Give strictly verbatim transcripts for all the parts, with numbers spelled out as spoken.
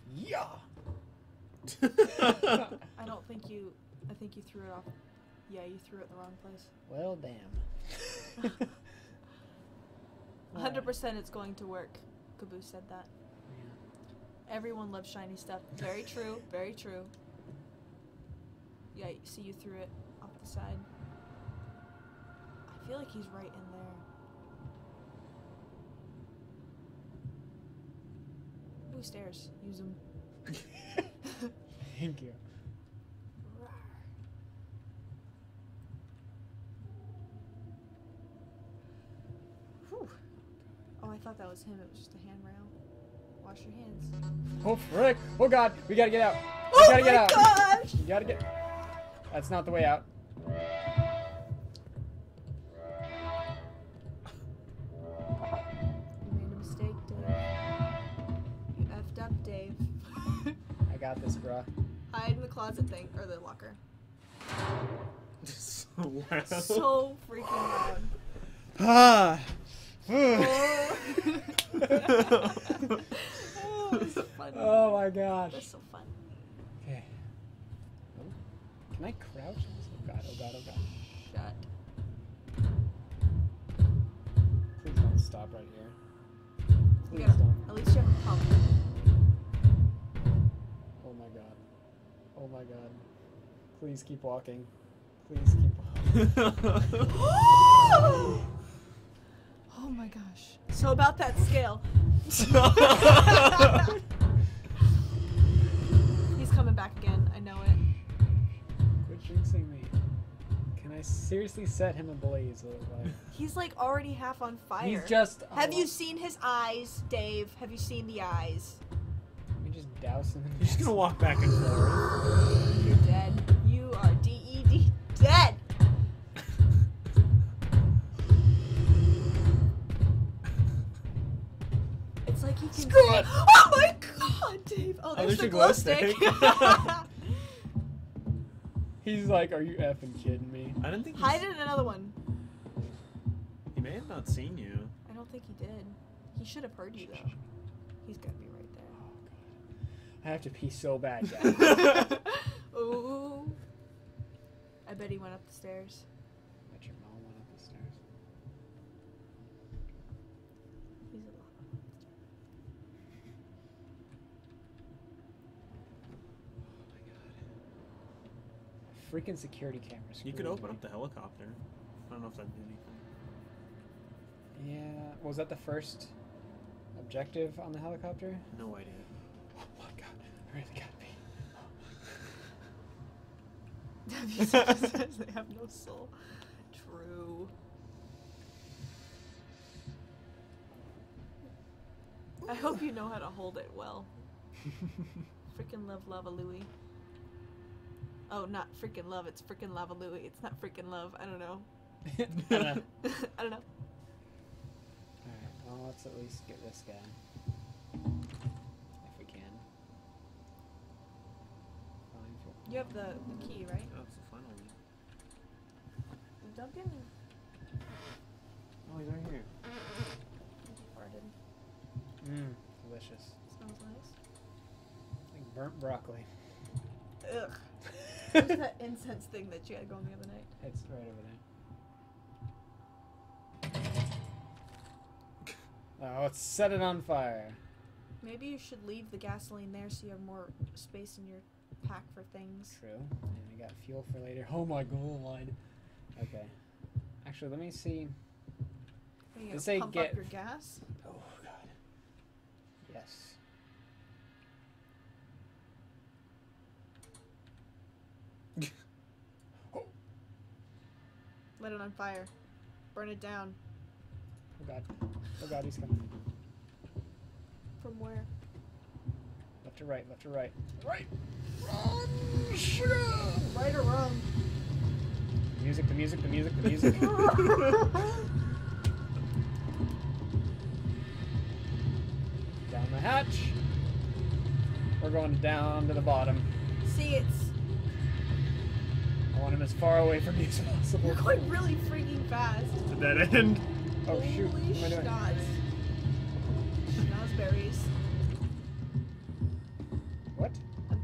Yeah. I don't think you. I think you threw it off. Yeah, you threw it in the wrong place. Well, damn. one hundred percent it's going to work. Caboose said that. Yeah. Everyone loves shiny stuff. Very true. Very true. Yeah, see, you threw it off the side. I feel like he's right in there. Ooh, stairs. Use them. Thank you. Whew. Oh, I thought that was him. It was just a handrail. Wash your hands. Oh, frick. Oh, God. We gotta get out. We Oh gotta my get out. gosh! You gotta get... That's not the way out. You made a mistake, Dave. You effed up, Dave. I got this, bruh. Hide in the closet thing, or the locker. So loud. So freaking loud. Ah. Oh, oh it's funny. Oh my gosh. That's so fun. Okay. Oh. Can I crouch? Oh god, oh god, oh god. Shut. Please don't stop right here. You Please gotta, don't. at least you have a pump. Oh my god. Oh my god. Please keep walking. Please keep walking. Oh my gosh. So about that scale. He's coming back again. I know it. Quit jinxing me. Can I seriously set him ablaze? Like? He's like already half on fire. He's just. Have oh, you seen his eyes, Dave? Have you seen the eyes? Let me just douse him. You're just gonna walk back and forth. You're dead. You are D E D dead. It's like he can. Screw it! Oh my god, Dave! Oh, there's, there's the your glow glow stick. stick. He's like, are you effing kidding me? I didn't think he Hide in another one. He may have not seen you. I don't think he did. He should have heard you though. He's gotta be right there. Oh god. I have to pee so bad, guys. Ooh. I bet he went up the stairs. I bet your mom went up the stairs. He's a lot. Freaking security cameras. You could screwed open me. up the helicopter. I don't know if that did anything. Yeah. Was that the first objective on the helicopter? No idea. Oh my god. I really gotta pee. Have you seen this? They have no soul. True. I hope you know how to hold it well. Freaking love Lava Louie. Oh, not freaking love, it's freaking Lava Louie. It's not freaking love. I don't know. I don't know. I don't know. Alright, well, let's at least get this guy. If we can. Fine. For You have the, the key, right? That's the final one. Duncan Oh, he's right here. farted. Mmm, delicious. Smells nice. Like burnt broccoli. Ugh. What's that incense thing that you had going the other night? It's right over there. Oh, let's set it on fire. Maybe you should leave the gasoline there so you have more space in your pack for things. True. And we got fuel for later. Oh my god. Okay. Actually, let me see. Are you Let's gonna say pump get- up your gas? Oh god. Yes. Oh. Let it on fire. Burn it down. Oh god. Oh god, he's coming. From where? Left to right, left to right. Right! Right or wrong? The music, the music, the music, the music. Down the hatch. We're going down to the bottom. See, it's... I want him as far away from me as possible. You're going really freaking fast. It's a dead end. Oh shoot, Holy what am I doing? schnoz. Schnozberries.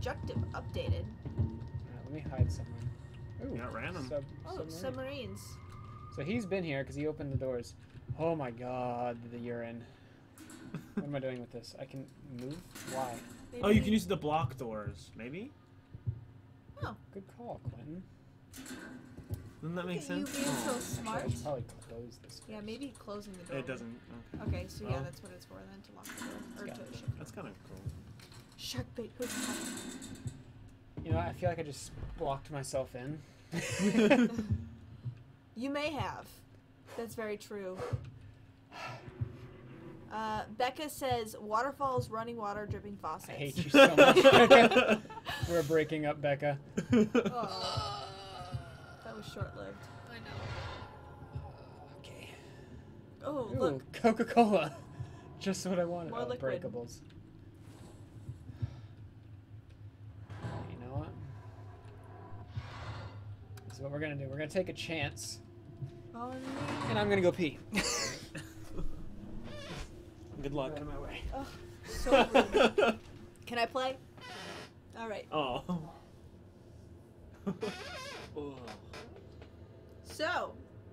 objective updated. Alright, let me hide someone. Ooh, Got random. Sub, Oh, submarine. submarines. So he's been here because he opened the doors. Oh my god, the urine. What am I doing with this? I can move? Why? Maybe. Oh, you can use the block doors, maybe? Good call, Quentin. Doesn't that make Look at you sense? being so Oh. smart. I should probably close this. Yeah, first. maybe closing the door. It doesn't. Okay. Okay, so yeah, Oh. that's what it's for then, to lock the door. Or Got to it. shut That's kind of cool. Shark bait. Who's You know, I feel like I just blocked myself in. You may have. That's very true. Uh, Becca says, waterfalls, running water, dripping faucets. I hate you so much, Becca. We're breaking up, Becca. Oh, that was short-lived. I know. Okay. Oh, Ooh, look. Coca-Cola. Just what I wanted. More oh, liquid. breakables. You know what? This is what we're gonna do. We're gonna take a chance, Oh, and I'm gonna go pee. Good luck. Out of my way. oh, so rude. Can I play? All right. Oh. So,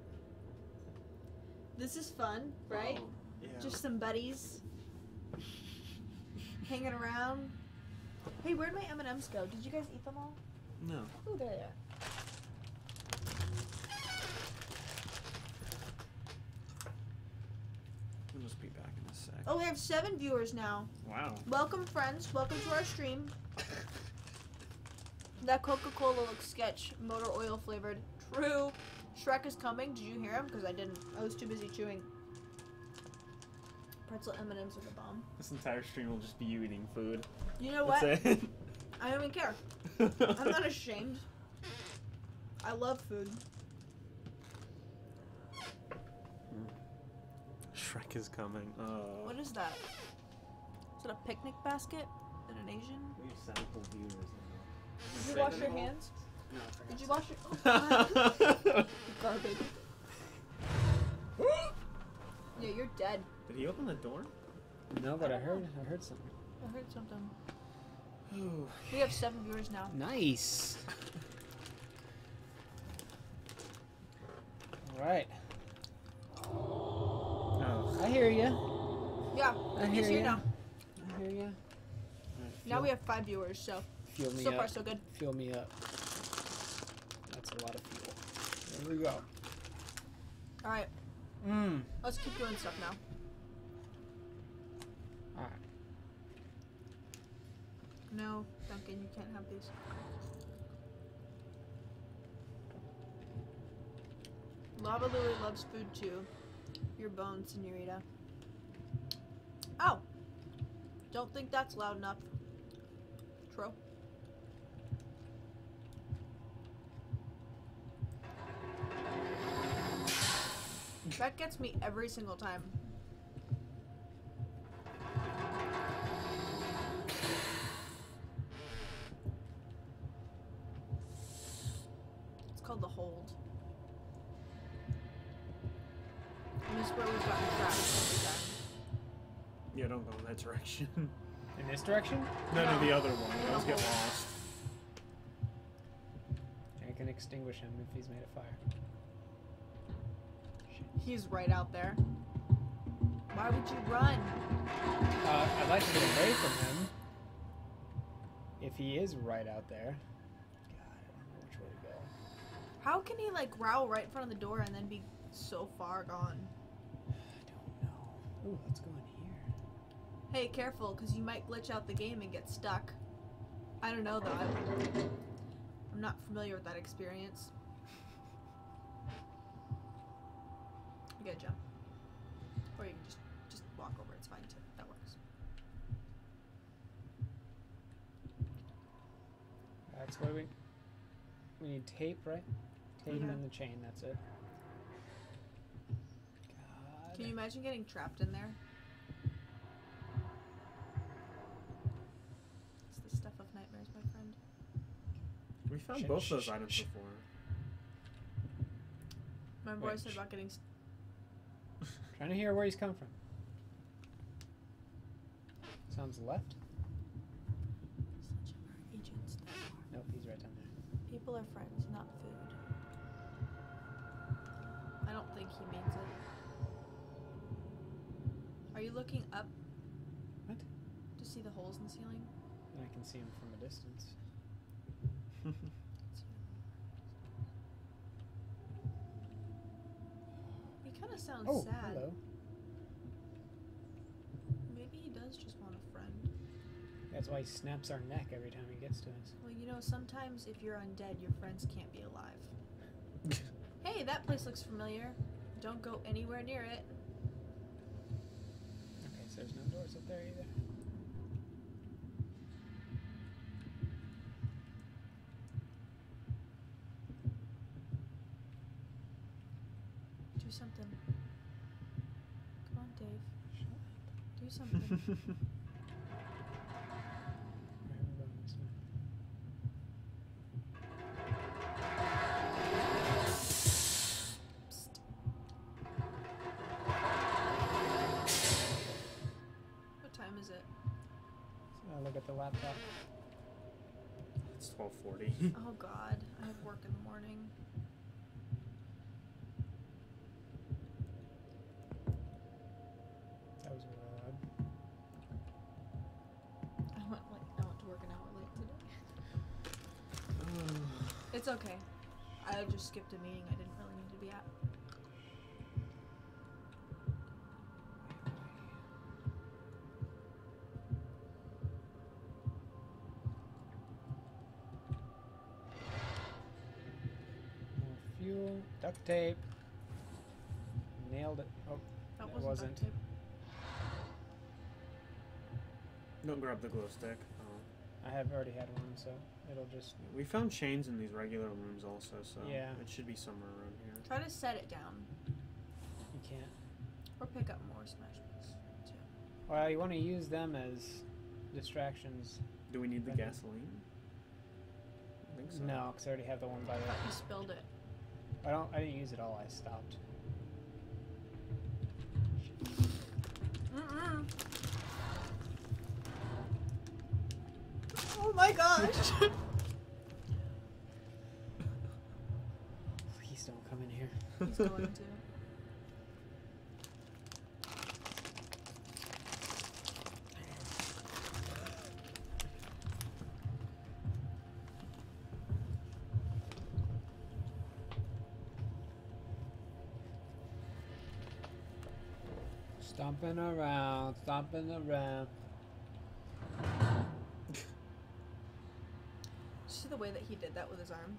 this is fun, right? Oh, yeah. Just some buddies hanging around. Hey, where'd my M and M's go? Did you guys eat them all? No. Oh, there they are. I'll just be back in a sec. Oh, we have seven viewers now. Wow. Welcome, friends. Welcome to our stream. That Coca-Cola looks sketch. Motor oil flavored. True. Shrek is coming. Did you hear him? Because I didn't. I was too busy chewing. Pretzel M and M's are the bomb. This entire stream will just be you eating food. You know what? That's it. I don't even care. I'm not ashamed. I love food. Shrek is coming. Oh. What is that? Is it a picnic basket? Is it an Asian? We have sample viewers Did you wash your hands? No, I forgot Did you wash your oh, now. God. Garbage. Yeah, you're dead. Did he open the door? No, but I heard. I heard something. I heard something. Ooh. We have seven viewers now. Nice. All right. Oh. I hear you. Yeah, I he's hear here you. now. I hear you. Now we have five viewers, so Fuel me so up. far so good. Fuel me up. That's a lot of fuel. There we go. All right, Mmm. let's keep doing stuff now. All right. No, Duncan, you can't have these. Lava Louie loves food too. Your bones, senorita. Oh! Don't think that's loud enough. True. That gets me every single time. It's called the hold. And this is where we've gotten trapped every time. Yeah, don't go in that direction. In this direction? No, no, No. the other one. I always get lost. I can extinguish him if he's made of fire. He's right out there. Why would you run? Uh, I'd like to get away from him. If he is right out there. God, I don't know which way to go. How can he like growl right in front of the door and then be so far gone? I don't know. Ooh, let's go in here. Hey, careful, because you might glitch out the game and get stuck. I don't know though. I, I'm not familiar with that experience. You gotta jump. Or you can just just walk over, it's fine too. That works. That's what we... We need tape, right? Tape Yeah. and the chain, that's it. God. Can you imagine getting trapped in there? It's the stuff of nightmares, my friend. We found Shit, both shh, those shh, items shh. before. Remember I Wait, said sh- about getting st- Trying to hear where he's come from. Sounds left. Sledgehammer, A J. People are friends, not food. I don't think he means it. Are you looking up? What? To see the holes in the ceiling? I can see him from a distance. He kind of sounds Oh, sad. hello. Maybe he does just want a friend. That's why he snaps our neck every time he gets to us. Well, you know, sometimes if you're undead, your friends can't be alive. Hey, that place looks familiar. Don't go anywhere near it. Okay, so there's no doors up there either. Do something. Come on, Dave. Shut up. Do something. Alright, we're going this way. Psst. What time is it? So look at the laptop. It's twelve forty. Oh God, I have work in the morning. That was really loud. I went like I went to work an hour late today. It's okay. I just skipped a meeting I didn't really need to be at. More fuel, duct tape. Nailed it. Oh, That It wasn't, wasn't. duct tape. Don't grab the glow stick. Oh. I have already had one, so it'll just. We found chains in these regular rooms also, so Yeah. it should be somewhere around here. Try to set it down You can't. or pick up more smash books too. Well, you want to use them as distractions. Do we need the Right. gasoline? I think so. No, because I already have the one by I the. thought you spilled it. I don't. I didn't use it all. I stopped. Mm-mm. Oh my gosh! Please don't come in here. He's going to. Stomping around, stomping around. See the way that he did that with his arm?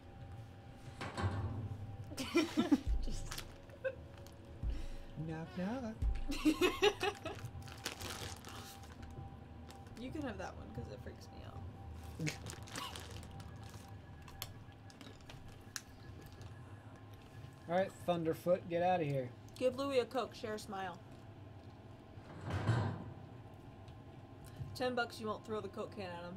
Just. Knock knock. You can have that one because it freaks me out. All right, Thunderfoot, get out of here. Give Louie a Coke, share a smile. Ten bucks, you won't throw the Coke can at him.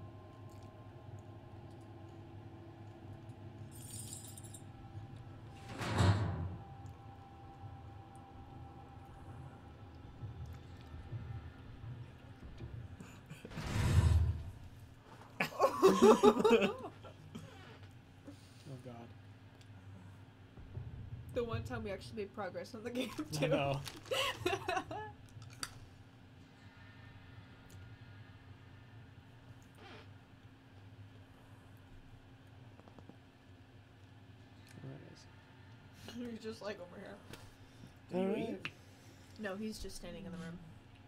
Oh God. The one time we actually made progress on the game too. I know. There it is. He's just like over here. Do you All eat? right. No, he's just standing in the room.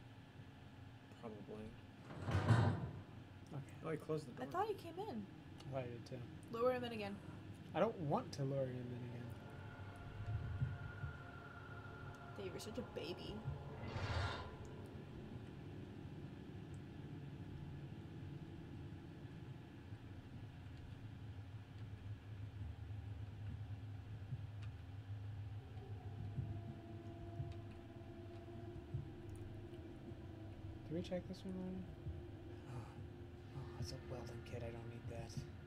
Probably. Okay. Oh, he closed the I door. thought he came in. I did too. Lower him in again. I don't want to lure him in again. Dave, you're such a baby. Did we check this one already? Oh, oh, it's a welding kit. I don't need that.